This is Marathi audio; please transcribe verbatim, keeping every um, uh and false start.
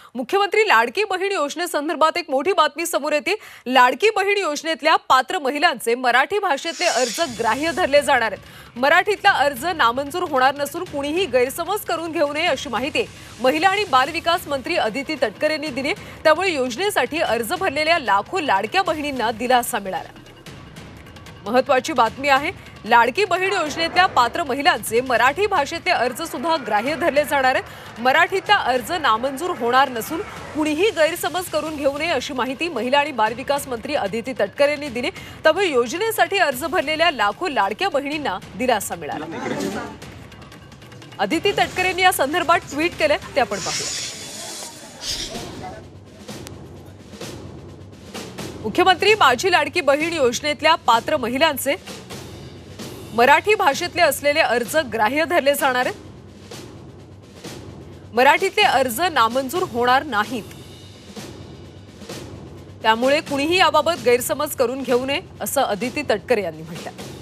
मुख्यमंत्री लाडकी बहीण योजनेसंदर्भात एक मोठी बातमी समोर येते। लाडकी बहीण योजनेतल्या पात्र महिलांचे मराठी भाषेतले अर्ज ग्राह्य धरले जाणार आहेत। मराठीतला अर्ज नामंजूर होणार नसून कुणीही गैरसमज करून घेऊ नये अशी माहिती महिला आणि बालविकास मंत्री अदिती तटकरे यांनी दिली। त्यामुळे योजनेसाठी अर्ज भरलेल्या लाखो लाडक्या बहिणींना दिलासा मिळाला। महत्त्वाची बातमी आहे, लाडकी बहीण योजनेतल्या पात्र महिलांचे मराठी भाषेतले अर्ज सुद्धा ग्राह्य धरले जाणार आहेत। मराठीतला अर्ज नामंजूर होणार नसून कुणीही गैरसमज करून घेऊ नये अशी माहिती महिला आणि बालविकास मंत्री अदिती तटकरे यांनी दिली। त्यामुळे योजनेसाठी अर्ज भरलेल्या लाखो लाडक्या बहिणींना दिलासा मिळाला। अदिती तटकरे यांनी या संदर्भात ट्विट केले, ते आपण पाहूया। मुख्यमंत्री माझी लाडकी बहीण योजनेतल्या पात्र महिलांचे मराठी भाषेतले असलेले अर्ज ग्राह्य धरले जाणार आहेत। मराठीतले अर्ज नामंजूर होणार नाहीत, त्यामुळे कुणीही याबाबत गैरसमज करून घेऊ नये असं अदिती तटकरे यांनी म्हटलं।